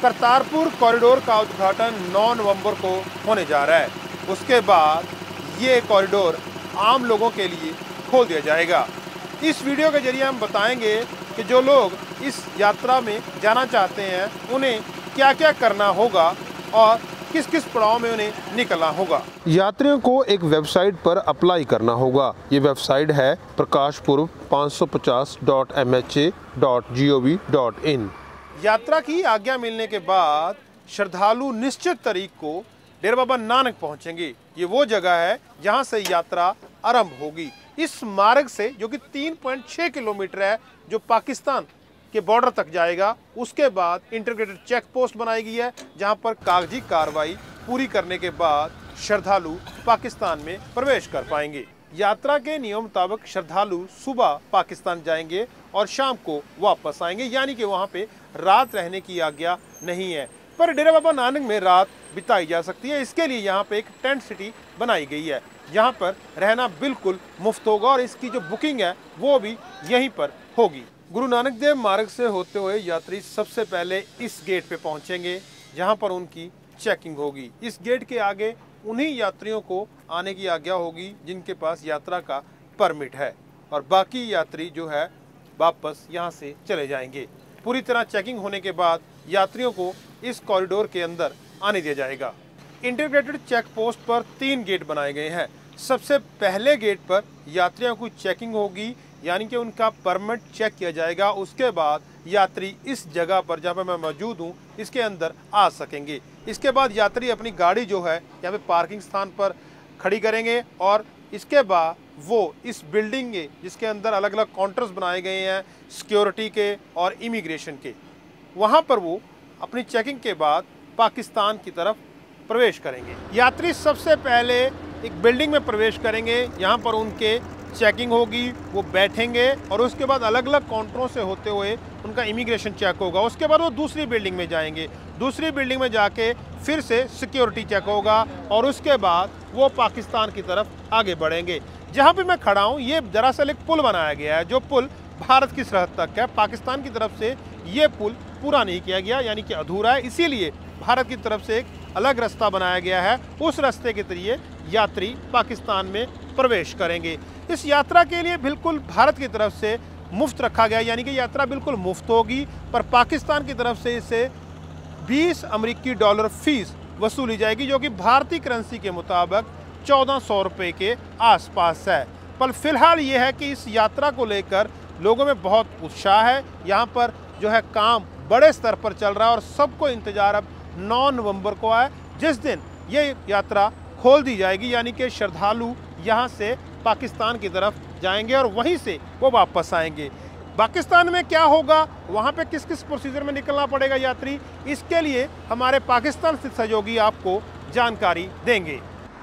Kartarpur corridor का उद्घाटन 9 नवंबर को होने जा रहा है। उसके बाद ये कॉरिडोर आम लोगों के लिए खोल दिया जाएगा। इस वीडियो के जरिए हम बताएंगे कि जो लोग इस यात्रा में जाना चाहते हैं उन्हें क्या क्या करना होगा और किस किस पड़ाव में उन्हें निकलना होगा। यात्रियों को एक वेबसाइट पर अप्लाई करना होगा। ये वेबसाइट है प्रकाशपुर 550.mha.gov.in। यात्रा की आज्ञा मिलने के बाद श्रद्धालु निश्चित तारीख को डेरा बाबा नानक पहुंचेंगे। ये वो जगह है जहां से यात्रा आरंभ होगी। इस मार्ग से, जो कि 3.6 किलोमीटर है, जो पाकिस्तान के बॉर्डर तक जाएगा, उसके बाद इंटीग्रेटेड चेक पोस्ट बनाई गई है, जहां पर कागजी कार्रवाई पूरी करने के बाद श्रद्धालु पाकिस्तान में प्रवेश कर पाएंगे। यात्रा के नियम मुताबिक श्रद्धालु सुबह पाकिस्तान जाएंगे और शाम को वापस आएंगे, यानी कि वहां पे रात रहने की आज्ञा नहीं है। पर डेरा बाबा नानक में रात बिताई जा सकती है। इसके लिए यहाँ पे एक टेंट सिटी बनाई गई है, यहाँ पर रहना बिल्कुल मुफ्त होगा और इसकी जो बुकिंग है वो भी यहीं पर होगी। गुरु नानक देव मार्ग से होते हुए यात्री सबसे पहले इस गेट पे पहुंचेंगे, जहां पर उनकी चेकिंग होगी। इस गेट के आगे उन्हीं यात्रियों को आने की आज्ञा होगी जिनके पास यात्रा का परमिट है, और बाकी यात्री जो है वापस यहां से चले जाएंगे। पूरी तरह चेकिंग होने के बाद यात्रियों को इस कॉरिडोर के अंदर आने दिया जाएगा। इंटीग्रेटेड चेक पोस्ट पर 3 गेट बनाए गए हैं। सबसे पहले गेट पर यात्रियों की चेकिंग होगी, यानी कि उनका परमिट चेक किया जाएगा। उसके बाद यात्री इस जगह पर जहाँ पर मैं मौजूद हूँ इसके अंदर आ सकेंगे। इसके बाद यात्री अपनी गाड़ी जो है यहाँ पे पार्किंग स्थान पर खड़ी करेंगे और इसके बाद वो इस बिल्डिंग के, जिसके अंदर अलग अलग काउंटर्स बनाए गए हैं सिक्योरिटी के और इमिग्रेशन के, वहाँ पर वो अपनी चेकिंग के बाद पाकिस्तान की तरफ प्रवेश करेंगे। यात्री सबसे पहले एक बिल्डिंग में प्रवेश करेंगे, यहाँ पर उनके चेकिंग होगी, वो बैठेंगे और उसके बाद अलग अलग काउंटरों से होते हुए उनका इमिग्रेशन चेक होगा। उसके बाद वो दूसरी बिल्डिंग में जाएंगे, दूसरी बिल्डिंग में जाके फिर से सिक्योरिटी चेक होगा और उसके बाद वो पाकिस्तान की तरफ आगे बढ़ेंगे। जहाँ पे मैं खड़ा हूँ ये दरअसल एक पुल बनाया गया है, जो पुल भारत की सरहद तक है। पाकिस्तान की तरफ से ये पुल पूरा नहीं किया गया, यानी कि अधूरा है, इसीलिए भारत की तरफ से एक अलग रास्ता बनाया गया है। उस रास्ते के जरिए यात्री पाकिस्तान में प्रवेश करेंगे। इस यात्रा के लिए बिल्कुल भारत की तरफ से मुफ्त रखा गया, यानी कि यात्रा बिल्कुल मुफ्त होगी, पर पाकिस्तान की तरफ से इसे 20 अमेरिकी डॉलर फीस वसूली जाएगी, जो कि भारतीय करेंसी के मुताबिक 1400 रुपये के आसपास है। पर फिलहाल ये है कि इस यात्रा को लेकर लोगों में बहुत उत्साह है। यहाँ पर जो है काम बड़े स्तर पर चल रहा है और सबको इंतजार अब 9 नवंबर को है, जिस दिन ये यात्रा खोल दी जाएगी, यानी कि श्रद्धालु यहाँ से पाकिस्तान की तरफ जाएंगे और वहीं से वो वापस आएंगे। पाकिस्तान में क्या होगा, वहाँ पे किस किस प्रोसीजर में निकलना पड़ेगा यात्री, इसके लिए हमारे पाकिस्तान स्थित सहयोगी आपको जानकारी देंगे।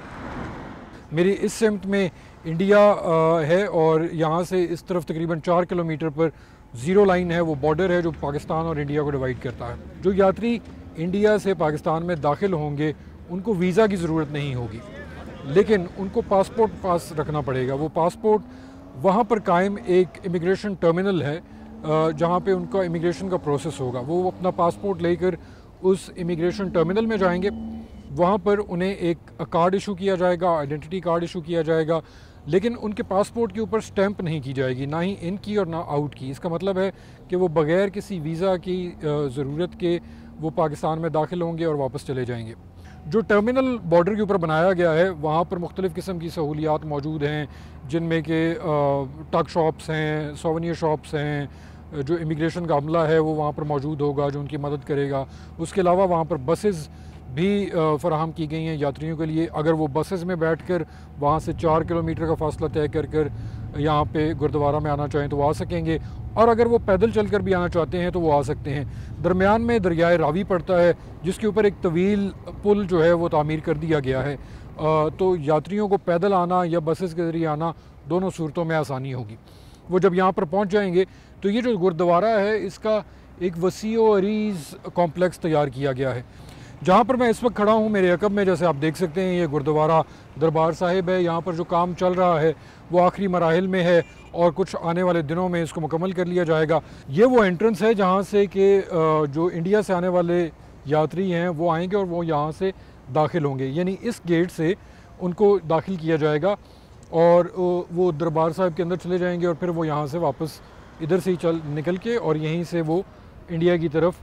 मेरी इस सिमत में इंडिया है और यहाँ से इस तरफ तकरीबन 4 किलोमीटर पर ज़ीरो लाइन है, वो बॉर्डर है जो पाकिस्तान और इंडिया को डिवाइड करता है। जो यात्री इंडिया से पाकिस्तान में दाखिल होंगे उनको वीज़ा की ज़रूरत नहीं होगी, लेकिन उनको पासपोर्ट पास रखना पड़ेगा। वो पासपोर्ट वहाँ पर कायम एक इमिग्रेशन टर्मिनल है जहाँ पे उनका इमिग्रेशन का प्रोसेस होगा। वो अपना पासपोर्ट लेकर उस इमिग्रेशन टर्मिनल में जाएंगे, वहाँ पर उन्हें एक कार्ड इशू किया जाएगा, आइडेंटिटी कार्ड इशू किया जाएगा, लेकिन उनके पासपोर्ट के ऊपर स्टैंप नहीं की जाएगी, ना ही इन की और ना आउट की। इसका मतलब है कि वो बग़ैर किसी वीज़ा की ज़रूरत के वो पाकिस्तान में दाखिल होंगे और वापस चले जाएंगे। जो टर्मिनल बॉर्डर के ऊपर बनाया गया है वहाँ पर मुख्तलिफ़ किस्म की सहूलियात मौजूद हैं, जिनमें कि टग शॉप्स हैं, सोवेनियर शॉप्स हैं, जो इमिग्रेशन का अमला है वो वहाँ पर मौजूद होगा जो उनकी मदद करेगा। उसके अलावा वहाँ पर बसेस भी फ़राहम की गई हैं यात्रियों के लिए। अगर वो बसेस में बैठकर वहाँ से 4 किलोमीटर का फासला तय कर यहाँ पे गुरुद्वारा में आना चाहें तो वो आ सकेंगे, और अगर वो पैदल चलकर भी आना चाहते हैं तो वो आ सकते हैं। दरमियान में दरियाए रावी पड़ता है जिसके ऊपर एक तवील पुल जो है वो तामीर कर दिया गया है, तो यात्रियों को पैदल आना या बसेस के ज़रिए आना दोनों सूरतों में आसानी होगी। वो जब यहाँ पर पहुँच जाएंगे तो ये जो गुरुद्वारा है इसका एक वसी व अरीज़ कॉम्प्लेक्स तैयार किया गया है। जहाँ पर मैं इस वक्त खड़ा हूँ मेरे अकब में, जैसे आप देख सकते हैं, ये गुरुद्वारा दरबार साहिब है। यहाँ पर जो काम चल रहा है वो आखिरी मराहिल में है और कुछ आने वाले दिनों में इसको मुकम्मल कर लिया जाएगा। ये वो एंट्रेंस है जहाँ से कि जो इंडिया से आने वाले یاتری ہیں وہ آئیں گے اور وہ یہاں سے داخل ہوں گے، یعنی اس گیٹ سے ان کو داخل کیا جائے گا اور وہ دربار صاحب کے اندر چلے جائیں گے اور پھر وہ یہاں سے واپس ادھر سے ہی نکل کے اور یہیں سے وہ انڈیا کی طرف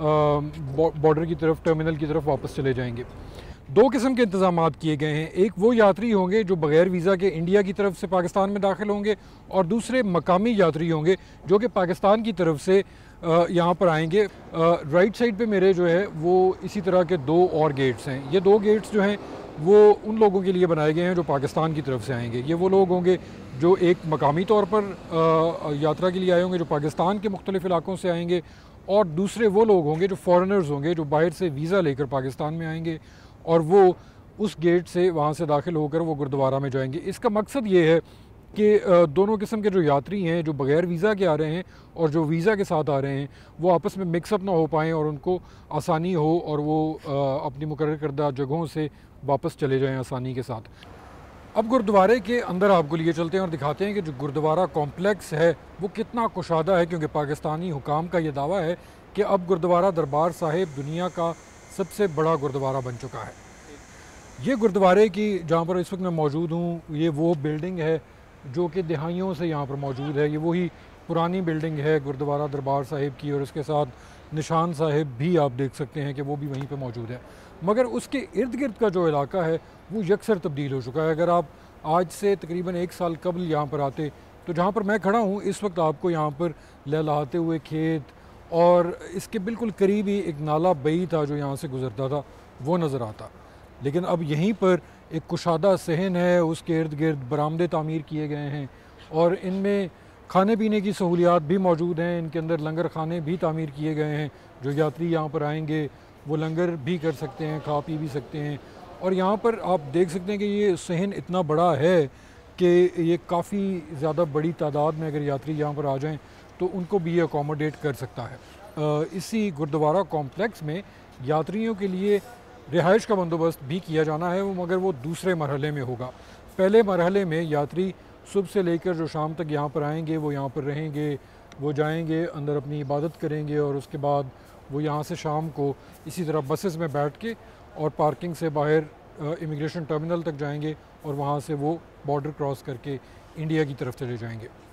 بارڈر کی طرف ٹرمینل کی طرف واپس چلے جائیں گے۔ دو قسم کے انتظامات کیے گئے ہیں، ایک وہ یاتری ہوں گے جو بغیر ویزا کے انڈیا کی طرف سے پاکستان میں داخل ہوں گے، اور دوسرے مقامی یاتری ہوں گے جو کہ پاکستان کی طرف سے یہاں پر آئیں گے۔ رائٹ سائڈ پہ میرے جو ہے وہ اسی طرح کے دو اور گیٹس ہیں۔ یہ دو گیٹس جو ہیں وہ ان لوگوں کے لیے بنائے گئے ہیں جو پاکستان کی طرف سے آئیں گے۔ یہ وہ لوگ ہوں گے جو ایک مقامی طور پر یاترا کے لیے آئے ہوں گے جو پاکستان کے مختلف علاقوں سے آئیں گے، اور دوسرے وہ لوگ ہوں گے جو فارنرز ہوں گے جو باہر سے ویزا لے کر پاکستان میں آئیں گے اور وہ اس گیٹ سے وہاں سے داخل ہو کر وہ گردوارہ میں جائیں گے۔ اس کا مقصد یہ ہے کہ دونوں قسم کے جو یاتری ہیں جو بغیر ویزا کے آ رہے ہیں اور جو ویزا کے ساتھ آ رہے ہیں وہ آپس میں مکس اپ نہ ہو پائیں اور ان کو آسانی ہو اور وہ اپنی مقرر کردہ جگہوں سے واپس چلے جائیں آسانی کے ساتھ۔ اب گردوارے کے اندر آپ کو لیے چلتے ہیں اور دکھاتے ہیں کہ جو گردوارہ کمپلیکس ہے وہ کتنا کشادہ ہے، کیونکہ پاکستانی حکام کا یہ دعویٰ ہے کہ اب گردوارہ دربار صاحب دنیا کا سب سے بڑا گردوارہ بن چکا ہے۔ یہ گردوارے کی جہاں پر اس وقت میں موجود ہوں یہ وہ بلڈنگ ہے جو کہ دہائیوں سے یہاں پر موجود ہے۔ یہ وہی پرانی بلڈنگ ہے گردوارہ دربار صاحب کی، اور اس کے ساتھ نشان صاحب بھی آپ دیکھ سکتے ہیں کہ وہ بھی وہیں پہ موجود ہے، مگر اس کے ارد گرد کا جو علاقہ ہے وہ یکسر تبدیل ہو چکا ہے۔ اگر آپ آج سے تقریباً 1 سال قبل یہاں پر آتے تو جہاں پر میں کھڑا ہوں اس وقت آپ کو یہاں پر لہلہاتے ہوئے کھیت اور اس کے بالکل قریب ہی ایک نالا بئی تھا جو یہاں سے گزرتا تھا وہ نظر آتا، لیکن اب یہیں پر ایک کشادہ صحن ہے، اس کے ارد گرد برآمدے تعمیر کیے گئے ہیں اور ان میں کھانے پینے کی سہولیات بھی موجود ہیں۔ ان کے اندر لنگر خانے بھی تعمیر کیے گئے ہیں، جو یاتری یہاں پر آئیں گے وہ لنگر بھی کر سکتے ہیں، کھا پی بھی سکتے ہیں۔ اور یہاں پر آپ دیکھ سکتے ہیں کہ یہ صحن اتنا بڑا ہے کہ یہ کافی زیادہ بڑی تعداد میں اگر یاتری یہاں پر آ جائیں تو ان کو بھی اکوموڈیٹ کر سکتا ہے۔ اسی گردوارہ کمپلیکس میں یاتریوں کے لیے رہائش کا بندوبست بھی کیا جانا ہے، مگر وہ دوسرے مرحلے میں ہوگا۔ پہلے مرحلے میں یاتری صبح سے لے کر جو شام تک یہاں پر آئیں گے وہ یہاں پر رہیں گے، وہ جائیں گے اندر اپنی عبادت کریں گے اور اس کے بعد وہ یہاں سے شام کو اسی طرح بسز میں بیٹھ کے اور پارکنگ سے باہر امیگریشن ٹرمینل تک جائیں گے اور وہاں سے وہ بارڈر کراس کر کے انڈیا کی طرف چلے جائیں گے۔